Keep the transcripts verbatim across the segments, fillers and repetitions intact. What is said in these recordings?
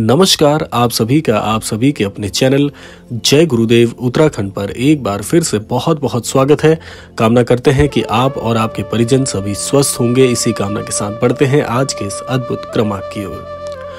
नमस्कार आप सभी का आप सभी के अपने चैनल जय गुरुदेव उत्तराखंड पर एक बार फिर से बहुत बहुत स्वागत है। कामना करते हैं कि आप और आपके परिजन सभी स्वस्थ होंगे। इसी कामना के साथ बढ़ते हैं आज के इस अद्भुत क्रमांक की ओर।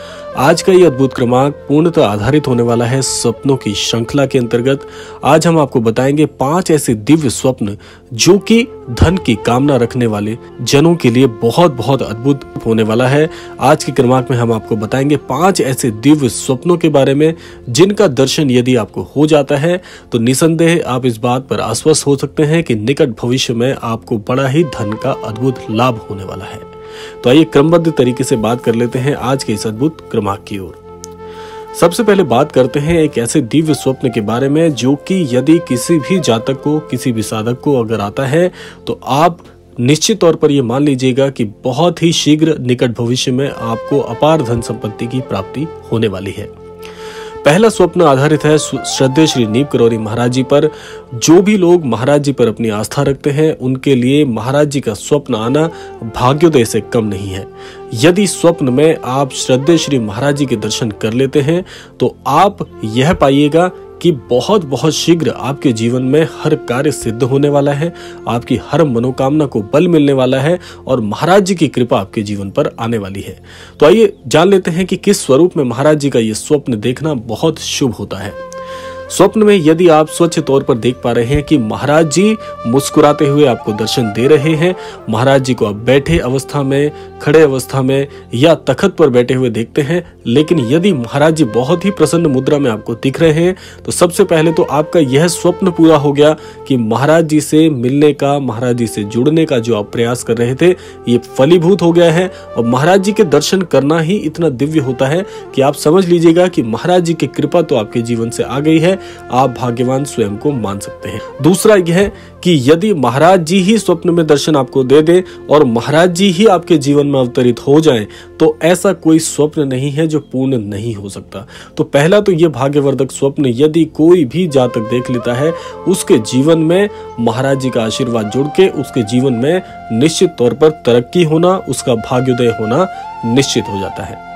आज का ये अद्भुत क्रमांक पूर्णतः आधारित होने वाला है स्वप्नों की श्रृंखला के अंतर्गत। आज हम आपको बताएंगे पांच ऐसे दिव्य स्वप्न जो कि धन की कामना रखने वाले जनों के लिए बहुत बहुत अद्भुत होने वाला है। आज के क्रमांक में हम आपको बताएंगे पांच ऐसे दिव्य स्वप्नों के बारे में जिनका दर्शन यदि आपको हो जाता है तो निसंदेह आप इस बात पर आश्वस्त हो सकते हैं कि निकट भविष्य में आपको बड़ा ही धन का अद्भुत लाभ होने वाला है। तो आइए क्रमबद्ध तरीके से बात कर लेते हैं आज के इस अद्भुत क्रमांक की ओर। सबसे पहले बात करते हैं एक ऐसे दिव्य स्वप्न के बारे में जो कि यदि किसी भी जातक को, किसी भी साधक को अगर आता है तो आप निश्चित तौर पर यह मान लीजिएगा कि बहुत ही शीघ्र निकट भविष्य में आपको अपार धन संपत्ति की प्राप्ति होने वाली है। पहला स्वप्न आधारित है श्रद्धेय श्री नीम करौरी महाराज जी पर। जो भी लोग महाराज जी पर अपनी आस्था रखते हैं उनके लिए महाराज जी का स्वप्न आना भाग्योदय से कम नहीं है। यदि स्वप्न में आप श्रद्धेय श्री महाराज जी के दर्शन कर लेते हैं तो आप यह पाइएगा कि बहुत बहुत शीघ्र आपके जीवन में हर कार्य सिद्ध होने वाला है, आपकी हर मनोकामना को बल मिलने वाला है और महाराज जी की कृपा आपके जीवन पर आने वाली है। तो आइए जान लेते हैं कि किस स्वरूप में महाराज जी का ये स्वप्न देखना बहुत शुभ होता है। स्वप्न में यदि आप स्वच्छ तौर पर देख पा रहे हैं कि महाराज जी मुस्कुराते हुए आपको दर्शन दे रहे हैं, महाराज जी को आप बैठे अवस्था में, खड़े अवस्था में या तखत पर बैठे हुए देखते हैं, लेकिन यदि महाराज जी बहुत ही प्रसन्न मुद्रा में आपको दिख रहे हैं तो सबसे पहले तो आपका यह स्वप्न पूरा हो गया कि महाराज जी से मिलने का, महाराज जी से जुड़ने का जो आप प्रयास कर रहे थे ये फलीभूत हो गया है। और महाराज जी के दर्शन करना ही इतना दिव्य होता है कि आप समझ लीजिएगा कि महाराज जी की कृपा तो आपके जीवन से आ गई है, आप भाग्यवान स्वयं को मान सकते हैं। दूसरा यह है कि यदि महाराज जी ही स्वप्न में दर्शन आपको दे दे और महाराज जी ही आपके जीवन में अवतरित हो जाएं तो ऐसा कोई स्वप्न नहीं है जो पूर्ण नहीं हो सकता। तो पहला तो यह भाग्यवर्धक स्वप्न यदि कोई भी जातक देख लेता है उसके जीवन में महाराज जी का आशीर्वाद जुड़ के उसके जीवन में निश्चित तौर पर तरक्की होना, उसका भाग्योदय होना निश्चित हो जाता है।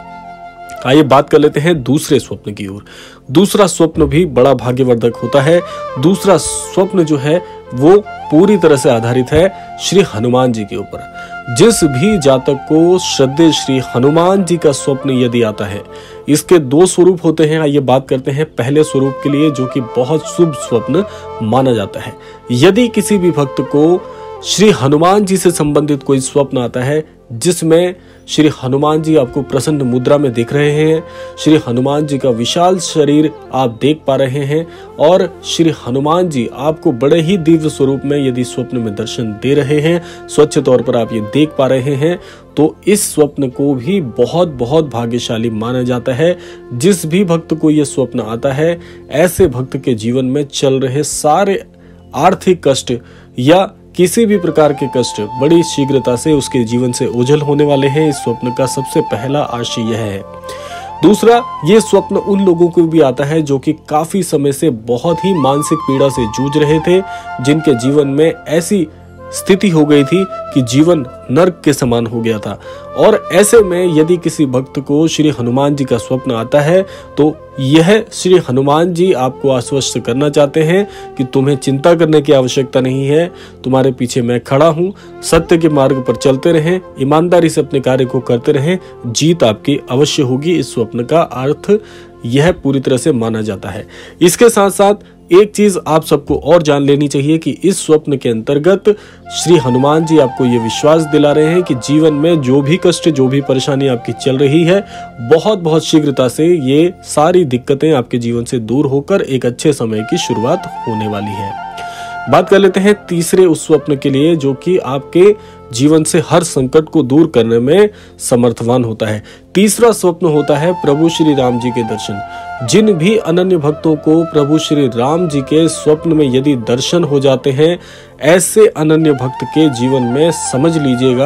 आइए बात कर लेते हैं दूसरे स्वप्न की ओर। दूसरा स्वप्न भी बड़ा भाग्यवर्धक होता है। दूसरा स्वप्न जो है वो पूरी तरह से आधारित है श्री हनुमान जी के ऊपर। जिस भी जातक को श्रद्धेय श्री हनुमान जी का स्वप्न यदि आता है, इसके दो स्वरूप होते हैं। आइए बात करते हैं पहले स्वरूप के लिए जो कि बहुत शुभ स्वप्न माना जाता है। यदि किसी भी भक्त को श्री हनुमान जी से संबंधित कोई स्वप्न आता है जिसमें श्री हनुमान जी आपको प्रसन्न मुद्रा में दिख रहे हैं, श्री हनुमान जी का विशाल शरीर आप देख पा रहे हैं और श्री हनुमान जी आपको बड़े ही दिव्य स्वरूप में यदि स्वप्न में दर्शन दे रहे हैं, स्वच्छ तौर पर आप ये देख पा रहे हैं, तो इस स्वप्न को भी बहुत बहुत भाग्यशाली माना जाता है। जिस भी भक्त को यह स्वप्न आता है ऐसे भक्त के जीवन में चल रहे सारे आर्थिक कष्ट या किसी भी प्रकार के कष्ट बड़ी शीघ्रता से उसके जीवन से ओझल होने वाले हैं। इस स्वप्न का सबसे पहला आशय यह है। दूसरा, ये स्वप्न उन लोगों को भी आता है जो कि काफी समय से बहुत ही मानसिक पीड़ा से जूझ रहे थे, जिनके जीवन में ऐसी स्थिति हो गई थी कि जीवन नर्क के समान हो गया था। और ऐसे में यदि किसी भक्त को श्री हनुमान जी का स्वप्न आता है तो यह श्री हनुमान जी आपको आश्वस्त करना चाहते हैं कि तुम्हें चिंता करने की आवश्यकता नहीं है, तुम्हारे पीछे मैं खड़ा हूं, सत्य के मार्ग पर चलते रहें, ईमानदारी से अपने कार्य को करते रहें, जीत आपकी अवश्य होगी। इस स्वप्न का अर्थ यह पूरी तरह से माना जाता है। इसके साथ साथ एक चीज आप सबको और जान लेनी चाहिए कि इस स्वप्न के अंतर्गत श्री हनुमान जी आपको ये विश्वास दिला रहे हैं कि जीवन में जो भी कष्ट, जो भी परेशानी आपकी चल रही है, बहुत बहुत शीघ्रता से ये सारी दिक्कतें आपके जीवन से दूर होकर एक अच्छे समय की शुरुआत होने वाली है। बात कर लेते हैं तीसरे उस स्वप्न के लिए जो कि आपके जीवन से हर संकट को दूर करने में समर्थवान होता है। तीसरा स्वप्न होता है प्रभु श्री राम जी के दर्शन। जिन भी अनन्य भक्तों को प्रभु श्री राम जी के स्वप्न में यदि दर्शन हो जाते हैं, ऐसे अनन्य भक्त के जीवन में समझ लीजिएगा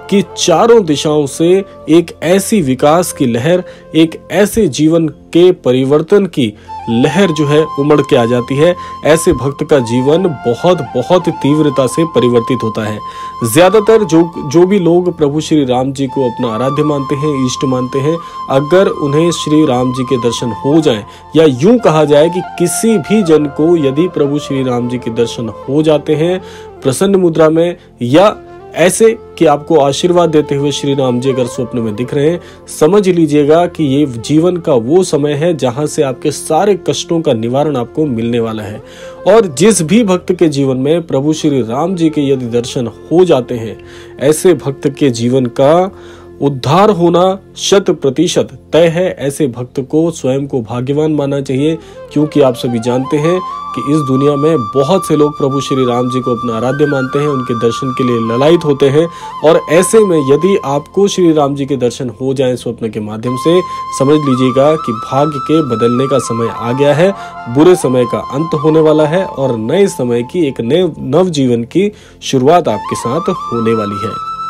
कि चारों दिशाओं से एक ऐसी विकास की लहर, एक ऐसे जीवन के परिवर्तन की लहर जो है उमड़ के आ जाती है। ऐसे भक्त का जीवन बहुत बहुत तीव्रता से परिवर्तित होता है। ज्यादातर जो जो भी लोग प्रभु श्री राम जी को अपना आराध्य मानते हैं, इष्ट मानते हैं, अगर उन्हें श्री राम जी के दर्शन हो जाएं, या यूं कहा जाए कि किसी भी जन को यदि प्रभु श्री राम जी के दर्शन हो जाते हैं प्रसन्न मुद्रा में, या ऐसे कि आपको आशीर्वाद देते हुए श्री राम जी अगर स्वप्न में दिख रहे हैं, समझ लीजिएगा कि ये जीवन का वो समय है जहां से आपके सारे कष्टों का निवारण आपको मिलने वाला है। और जिस भी भक्त के जीवन में प्रभु श्री राम जी के यदि दर्शन हो जाते हैं, ऐसे भक्त के जीवन का उद्धार होना शत प्रतिशत तय है। ऐसे भक्त को स्वयं को भाग्यवान मानना चाहिए, क्योंकि आप सभी जानते हैं कि इस दुनिया में बहुत से लोग प्रभु श्री राम जी को अपना आराध्य मानते हैं, उनके दर्शन के लिए ललायित होते हैं। और ऐसे में यदि आपको श्री राम जी के दर्शन हो जाएं स्वप्न के माध्यम से, समझ लीजिएगा कि भाग्य के बदलने का समय आ गया है, बुरे समय का अंत होने वाला है और नए समय की एक नए नव जीवन की शुरुआत आपके साथ होने वाली है।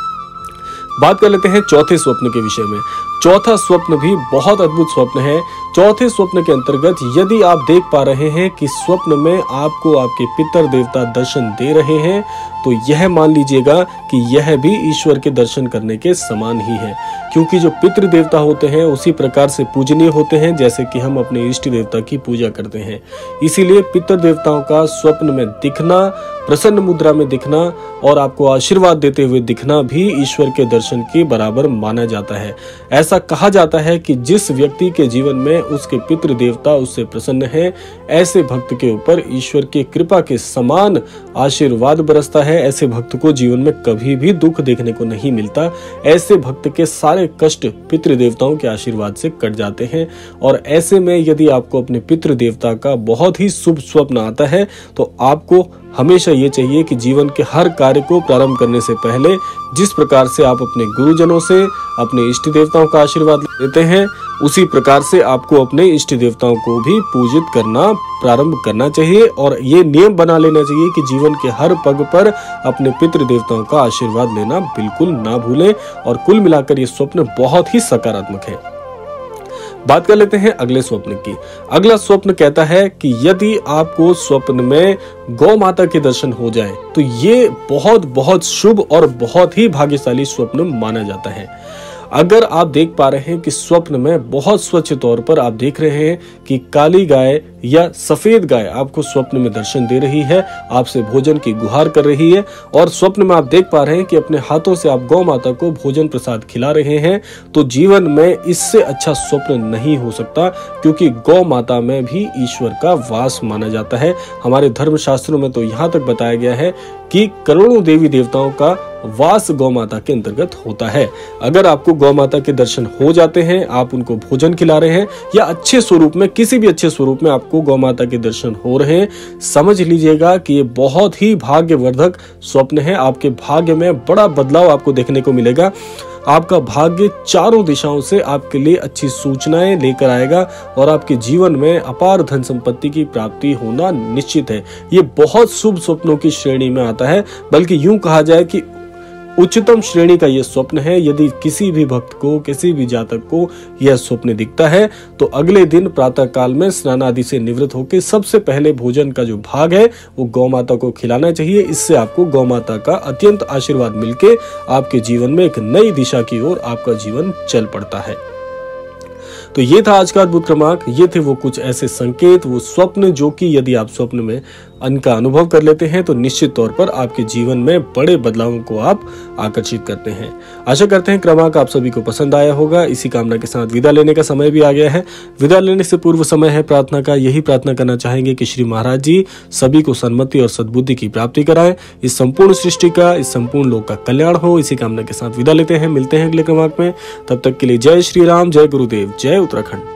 बात कर लेते हैं चौथे स्वप्न के विषय में। चौथा स्वप्न भी बहुत अद्भुत स्वप्न है। चौथे स्वप्न के अंतर्गत यदि आप देख पा रहे हैं कि स्वप्न में आपको आपके पितर देवता दर्शन दे रहे हैं, तो यह मान लीजिएगा कि यह भी ईश्वर के दर्शन करने के समान ही है, क्योंकि जो पितृ देवता होते हैं उसी प्रकार से पूजनीय होते हैं जैसे कि हम अपने इष्ट देवता की पूजा करते हैं। इसीलिए पितृ देवताओं का स्वप्न में दिखना, प्रसन्न मुद्रा में दिखना और आपको आशीर्वाद देते हुए दिखना भी ईश्वर के दर्शन के बराबर माना जाता है। ऐसा कहा जाता है कि जिस व्यक्ति के जीवन में उसके पितृ देवता उससे प्रसन्न है, ऐसे भक्त के ऊपर ईश्वर की कृपा के समान आशीर्वाद बरसता है। ऐसे भक्त को जीवन में कभी भी दुख देखने को नहीं मिलता। ऐसे भक्त के सारे कष्ट पितृ देवताओं के आशीर्वाद से कट जाते हैं। और ऐसे में यदि आपको अपने पितृ देवता का बहुत ही शुभ स्वप्न आता है, तो आपको हमेशा ये चाहिए कि जीवन के हर कार्य को प्रारंभ करने से पहले जिस प्रकार से आप अपने गुरुजनों से, अपने इष्ट देवताओं का आशीर्वाद लेते हैं, उसी प्रकार से आपको अपने इष्ट देवताओं को भी पूजित करना प्रारंभ करना चाहिए। और ये नियम बना लेना चाहिए कि जीवन के हर पग पर अपने पितृ देवताओं का आशीर्वाद लेना बिल्कुल ना भूलें। और कुल मिलाकर ये स्वप्न बहुत ही सकारात्मक है। बात कर लेते हैं अगले स्वप्न की। अगला स्वप्न कहता है कि यदि आपको स्वप्न में गौ माता के दर्शन हो जाएं, तो ये बहुत बहुत शुभ और बहुत ही भाग्यशाली स्वप्न माना जाता है। अगर आप देख पा रहे हैं कि स्वप्न में बहुत स्वच्छ तौर पर आप देख रहे हैं कि काली गाय या सफेद गाय आपको स्वप्न में दर्शन दे रही है, आपसे भोजन की गुहार कर रही है, और स्वप्न में आप देख पा रहे हैं कि अपने हाथों से आप गौ माता को भोजन प्रसाद खिला रहे हैं, तो जीवन में इससे अच्छा स्वप्न नहीं हो सकता, क्योंकि गौ माता में भी ईश्वर का वास माना जाता है। हमारे धर्म शास्त्रों में तो यहाँ तक बताया गया है कि करोड़ों देवी देवताओं का वास गौ माता के अंतर्गत होता है। अगर आपको गौ माता के दर्शन हो जाते हैं, आप उनको भोजन खिला रहे हैं या अच्छे स्वरूप में, किसी भी अच्छे स्वरूप में आपको गौ माता के दर्शन हो रहे हैं, समझ लीजिएगा कि ये बहुत ही भाग्यवर्धक स्वप्न है। आपके भाग्य में बड़ा बदलाव आपको देखने को मिलेगा। आपका भाग्य चारों दिशाओं से आपके लिए अच्छी सूचनाएं लेकर आएगा और आपके जीवन में अपार धन संपत्ति की प्राप्ति होना निश्चित है। ये बहुत शुभ स्वप्नों की श्रेणी में आता है, बल्कि यूं कहा जाए कि उच्चतम श्रेणी का यह स्वप्न है। यदि किसी भी भक्त को, किसी भी जातक को यह स्वप्न दिखता है, तो अगले दिन प्रातः काल में स्नान आदि से निवृत्त होकर सबसे पहले भोजन का जो भाग है वो गौ माता को खिलाना चाहिए। इससे आपको गौ माता का अत्यंत आशीर्वाद मिलके आपके जीवन में एक नई दिशा की ओर आपका जीवन चल पड़ता है। तो ये था आज का अद्भुत क्रमांक। ये थे वो कुछ ऐसे संकेत, वो स्वप्न जो कि यदि आप स्वप्न में उनका अनुभव कर लेते हैं तो निश्चित तौर पर आपके जीवन में बड़े बदलावों को आप आकर्षित करते हैं। आशा करते हैं क्रमांक आप सभी को पसंद आया होगा। इसी कामना के साथ विदा लेने का समय भी आ गया है। विदा लेने से पूर्व समय है प्रार्थना का। यही प्रार्थना करना चाहेंगे कि श्री महाराज जी सभी को सन्मति और सद्बुद्धि की प्राप्ति कराएं। इस संपूर्ण सृष्टि का, इस संपूर्ण लोक का कल्याण हो। इसी कामना के साथ विदा लेते हैं। मिलते हैं अगले क्रमांक में। तब तक के लिए जय श्री राम, जय गुरुदेव, जय उत्तराखंड।